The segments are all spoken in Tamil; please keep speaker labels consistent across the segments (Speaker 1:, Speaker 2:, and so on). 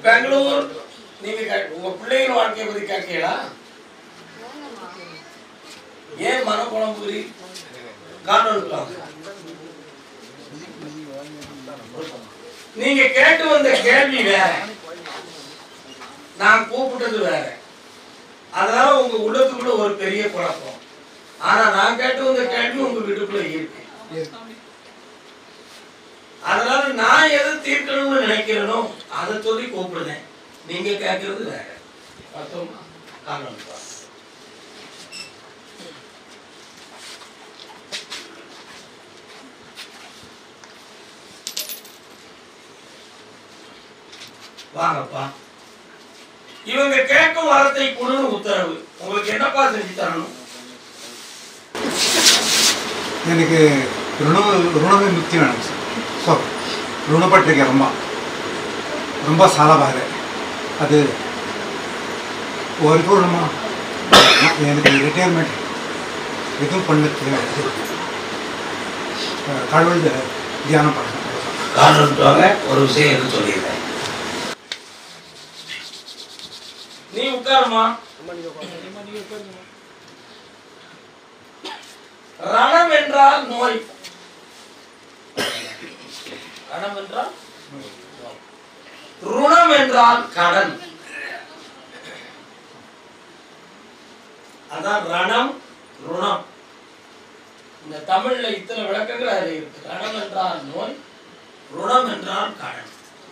Speaker 1: பெங்களூர் நீங்க உங்க பிள்ளைங்க வாழ்க்கையை பத்தி கேட்கலா? ஏன் மனக்குழம்பு காரணம்? நீங்க கேட்டு வந்த கேள்வி வேற, நான் கூப்பிட்டது வேற. அதனால உங்க உள்ளத்துக்குள்ள ஒரு பெரிய குழப்பம். ஆனா நான் கேட்டு வந்த கேள்வி உங்க வீட்டுக்குள்ள இருக்கு. அதனால நான் எதை தீர்க்கணும்னு நினைக்கிறேனோ அதை சொல்லி கூப்பிடுறேன். நீங்க கேட்கறது வேற. காரணம் வாங்கப்பா. இவங்க கேட்கும் வரத்தை கொடுன்னு உத்தரவு. உங்களுக்கு என்னப்பா செஞ்சு தரணும்?
Speaker 2: எனக்கு ಋಣವಿಮುಕ್ತಿ ಮೇಡಮ್ ಸೊ ಋಣಪಟ್ಟಿಗೆ ரொம்ப ಸಾಲಬಾರ அது ಪರಿಪೂರ್ಣமாக எனக்கு ரிட்டையர்மெண்ட் எதுவும் பண்ண கடவுள் தியானம் பண்ண
Speaker 1: ஒரு விஷயம் எது சொல்லிடுறேன். நீ உட்காருமா. ரணம் என்றால் நோய். ரணம் என்றால் ருணம் என்றால் கடன். அதான் ரணம் ருணம். இந்த தமிழ்ல இத்தனை விளக்கங்கள் அதில் இருக்கு. ரணம் என்றால் நோய், ருணம் என்றால் கடன்.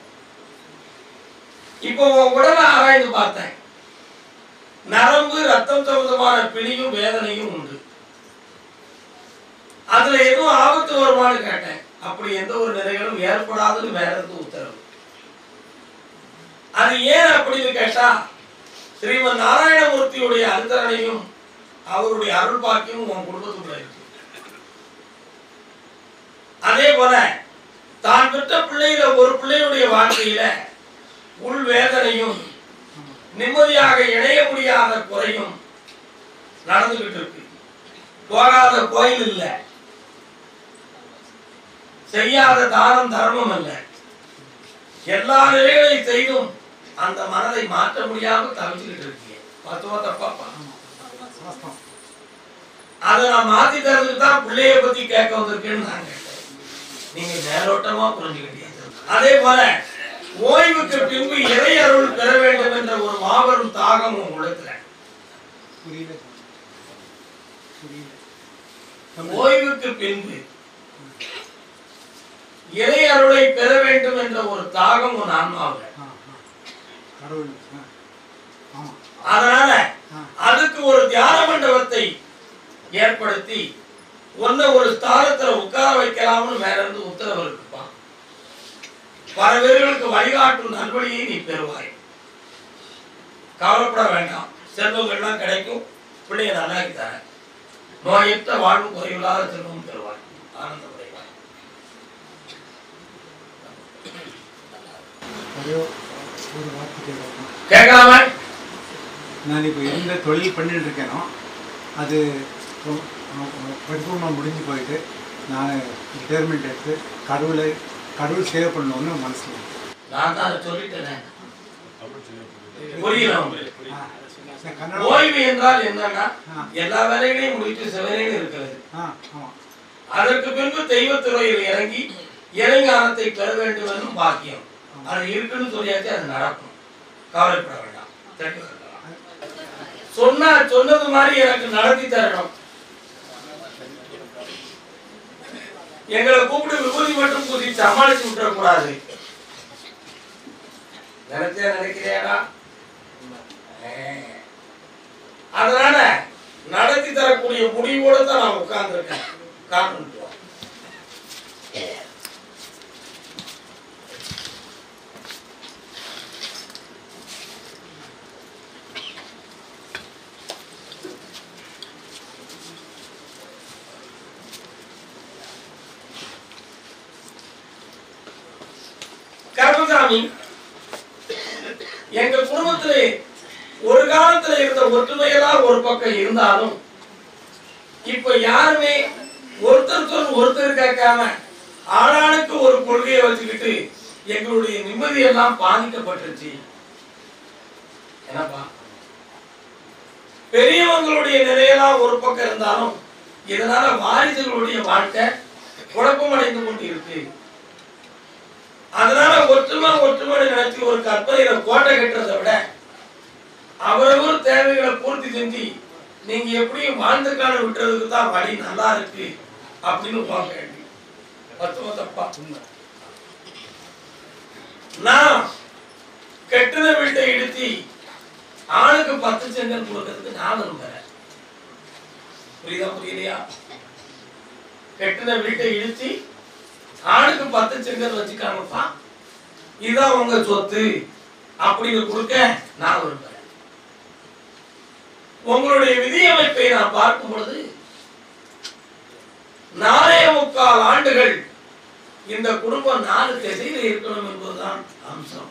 Speaker 1: இப்போ உடலை ஆராய்ந்து பார்த்தேன். நரம்பு ரத்தம் சம்பந்தமான பிணியும் வேதனையும் உண்டு. அதுல எதுவும் ஆபத்து வருமானு கேட்டேன். அப்படி எந்த ஒரு நிலைகளும் ஏற்படாதுன்னு வேற எதுவும் உத்தரவு. அது ஏன் அப்படின்னு கேட்டா, ஸ்ரீமன் நாராயணமூர்த்தியுடைய அந்தரணையும் அவருடைய அருள் பாக்கியமும் உன் குடும்பத்துக்குள்ள இருக்கு. அதே போல தான் பெற்ற பிள்ளையில ஒரு பிள்ளையுடைய வாழ்க்கையில உள் வேதனையும் நிம்மதியாக இணைய முடியாத குறையும் நடந்துகிட்டு இருக்கு. போகாத கோயில் இல்ல, செய்யாத தானம் தர்மம் அல்ல, எல்லா நிலைகளையும் செய்தும் அந்த மனதை மாற்ற முடியாம தவிச்சுக்கிட்டு இருக்கீங்க. தப்பாப்பா? அதை நான் மாத்தி தரதுக்கு தான் பிள்ளைய பத்தி கேட்க வந்திருக்கேன்னு நான் கேட்டேன். நீங்க மேலோட்டமா புரிஞ்சுக்கிட்டீங்க. அதே போல ஓய்வுக்கு பின்பு இறை அருள் பெற வேண்டும் என்ற ஒரு மாபெரும் தாகம் உள்ளத்துல. ஓய்வுக்கு பின்பு இறை அருளை பெற வேண்டும் என்ற ஒரு தாகம் உன் ஆன்மாவில். அதனால அதுக்கு ஒரு தியான மண்டபத்தை ஏற்படுத்தி ஒன்ன ஒரு ஸ்தானத்துல உட்கார வைக்கலாம்னு மேல இருந்து உத்தரவு இருக்குப்பா. பல பேர்களுக்கு வழிகாட்டும் நல்வழியை நீ பெறுவாய். கவலைப்பட வேண்டாம். செல்வங்கள்லாம் கிடைக்கும். பிள்ளைய நல்லாக்கி தர. நோயற்ற வாழ்வு குறைவில்லாத செல்வம் பெறுவாய். ஆனந்தப்படுவாய். கேட்கலாமா?
Speaker 2: நான் இப்போ எந்த தொழில் பண்ணிட்டு இருக்கேனோ அது பரிபூர்ணம் முடிஞ்சு போயிட்டு நான் ரிட்டையர்மெண்ட் எடுத்து கடவுள் சேவை பண்ணணும்னு மனசுல.
Speaker 1: நான் தான் சொல்லிட்டேன். ஓய்வு என்றால் என்னன்னா எல்லா வேலைகளையும் முடித்து சிவனேன்னு இருக்கிறது. அதற்கு பின்பு தெய்வத்துறையில் இறங்கி இறைஞானத்தை பெற வேண்டும் என்னும் பாக்கியம். அது இருக்குன்னு சொல்லியாச்சு. அது நடக்கும். கவலைப்பட வேண்டாம். சொன்னது மாதிரி எனக்கு நடத்தி தரணும். எங்களை கூப்பிட்டு விபூதி மட்டும் பூசி சமாளிச்சு விட்டுறக்கூடாது. நினைக்கிறேடா. அதனால நடத்தி தரக்கூடிய முடிவோட தான் நான் உட்கார்ந்து இருக்கேன். காரணம் கர்மசாமி, எங்க குடும்பத்திலே ஒரு காலத்துல இருந்த ஒற்றுமையெல்லாம் ஒரு பக்கம் இருந்தாலும் இப்ப யாருமே ஒருத்தருக்கு ஒருத்தர் கேட்காம ஆளாளுக்கு ஒரு கொள்கையை வச்சுக்கிட்டு எங்களுடைய நிம்மதியெல்லாம் பாதிக்கப்பட்டுருச்சு. என்னப்பா, பெரியவங்களுடைய நிலையெல்லாம் ஒரு பக்கம் இருந்தாலும் இதனால வாரிசுகளுடைய வாழ்க்கை குழப்பமடைந்து கொண்டு இருக்கு. அதனால ஒற்றுமை நினைச்சு ஒரு கற்பனையில கோட்டை கட்டுறதை விட அவரவர் தேவைகளை பூர்த்தி செஞ்சு நீங்க எப்படியும் வாழ்ந்துக்கான விட்டுறதுக்கு தான் வழி நல்லா இருக்கு அப்படின்னு பார்க்க வேண்டி தப்பா. நான் கெட்டுன வீட்டை இடிச்சு ஆணுக்கு 10 செங்கல் கொடுக்கறதுக்கு நான் விரும்புறேன். புரியுதா புரியலையா? கெட்டுன வீட்டை இடிச்சு ஆணுக்கு 10 செங்கல் வச்சுக்காங்கப்பா, இதுதான் உங்க சொத்து அப்படின்னு கொடுக்க நான் விரும்புறேன். உங்களுடைய விதியமைப்பை நான் பார்க்கும் பொழுது 4.25 ஆண்டுகள் இந்த குடும்பம் 4 திசையில இருக்கணும் என்பதுதான் அம்சம்.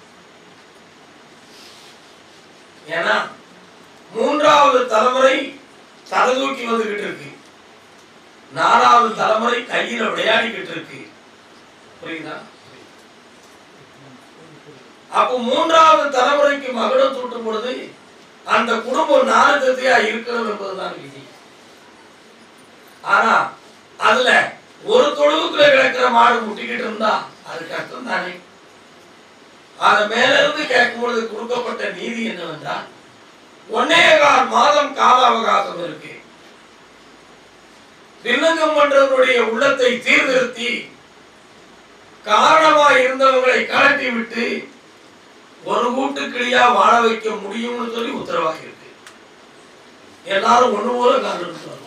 Speaker 1: ஏன்னா 3வது தலைமுறை தலை தூக்கி வந்துகிட்டு இருக்கு, 4வது தலைமுறை கையில விளையாடிக்கிட்டு இருக்கு. புரியுதா? அப்போ 3வது தலைமுறைக்கு மகுடம் சூட்டும் பொழுது அந்த குடும்பம் 4 திசையா இருக்கணும் என்பதுதான் விதி. ஆனா அதுல ஒரு தொழுவுக்குள்ள கிடக்கிற மாடு முட்டிக்கிட்டு இருந்தா அது கஷ்டம் தானே. அத மேல இருந்து கேட்கும் பொழுது கொடுக்கப்பட்ட நீதி என்னவென்றால் 1.25 மாதம் கால அவகாசம் இருக்கு. விண்ணங்கம் பண்றவருடைய உள்ளத்தை சீர்திருத்தி காரணமா இருந்தவங்களை கலட்டி விட்டு ஒரு கூட்டு கிளியா வாழ வைக்க முடியும்னு சொல்லி உத்தரவாகி இருக்கு. எல்லாரும் ஒண்ணு போல காரணம் சொல்லலாம்.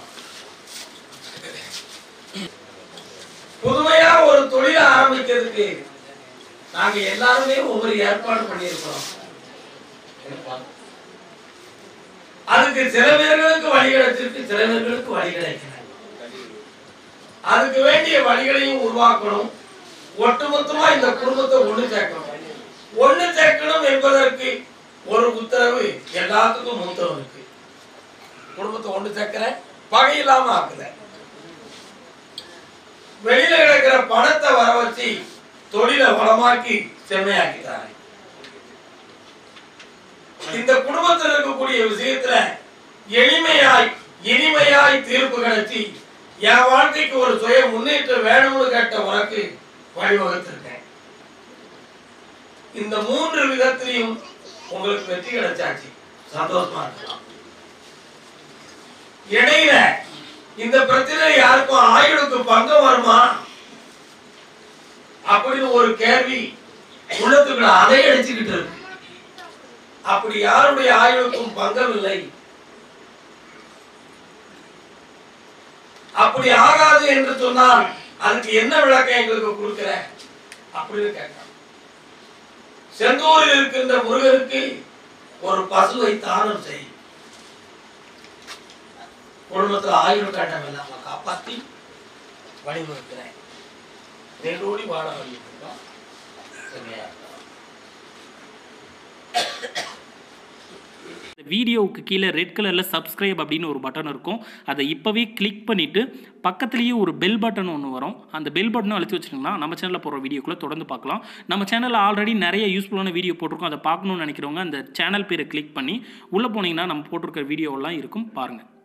Speaker 1: புதுமையா ஒரு தொழிலை ஆரம்பிக்கிறதுக்கு நாங்க எல்லாருமே ஒவ்வொரு ஏற்பாடு பண்ணியிருக்கிறோம். அதுக்கு சில பேர்களுக்கு வழி கிடைச்சிருக்கு, சில பேர்களுக்கு வழி கிடைக்கல. அதுக்கு வேண்டிய வழிகளையும் உருவாக்கணும். ஒட்டுமொத்தமா இந்த குடும்பத்தை ஒண்ணு சேர்க்கணும். ஒண்ணு சேர்க்கணும் என்பதற்கு ஒரு உத்தரவு எல்லாத்துக்கும் மூத்தம் இருக்கு. குடும்பத்தை ஒண்ணு சேர்க்கிற பகை இல்லாம ஆக்குத, வெளியில கிடக்கிற பணத்தை வர வச்சு தொழிலை வளமாக்கி செம்மையாக்கிட்டாங்க. இந்த குடும்பத்தில் இருக்கக்கூடிய விஷயத்துல எளிமையாய் இனிமையாய் தீர்ப்பு கிடைச்சி என் வாழ்க்கைக்கு ஒரு சுய முன்னேற்றம் வேணும்னு கேட்ட உனக்கு வழிவகுத்திருக்கேன். இந்த 3 விதத்திலையும் உங்களுக்கு வெற்றி கிடைச்சாச்சு, சந்தோஷமா இருக்கலாம். இடையில இந்த பிரச்சனை யாருக்கும் ஆயுளுக்கு பங்கம் வருமா அப்படின்னு ஒரு கேள்வி உள்ளத்துக்குள்ள அலையடிச்சுக்கிட்டு இருக்கு. அப்படி யாருடைய ஆயுளுக்கும் பங்கம் இல்லை, அப்படி ஆகாது என்று சொன்னால் அதுக்கு என்ன விளக்கம் எங்களுக்கு கொடுக்கிற அப்படின்னு கேட்டான். செந்தூரில் இருக்கின்ற முருகருக்கு ஒரு பசுவை தானம் செய், குடும்பத்தில் ஆயுள் கண்டம் இல்லாம காப்பாற்றி வழிவகுக்கிறேன், நெல்லோடி வாழ வழியிருக்கோம். சரியா?
Speaker 3: வீடியோவுக்கு கீழே ரெட் கலரில் சப்ஸ்கிரைப் அப்படின்னு ஒரு பட்டன் இருக்கும். அதை இப்போவே கிளிக் பண்ணிவிட்டு பக்கத்துலேயே ஒரு பெல் பட்டன் ஒன்று வரும். அந்த பெல் பட்டனும் அழுத்தி வச்சுட்டிங்கன்னா நம்ம சேனலில் போகிற வீடியோக்குள்ளே தொடர்ந்து பார்க்கலாம். நம்ம சேனலில் ஆல்ரெடி நிறைய யூஸ்ஃபுல்லான வீடியோ போட்டிருக்கோம். அதை பார்க்கணுன்னு நினைக்கிறவங்க அந்த சேனல் பேரை கிளிக் பண்ணி உள்ளே போனீங்கன்னா நம்ம போட்டிருக்கிற வீடியோவெல்லாம் இருக்கும், பாருங்கள்.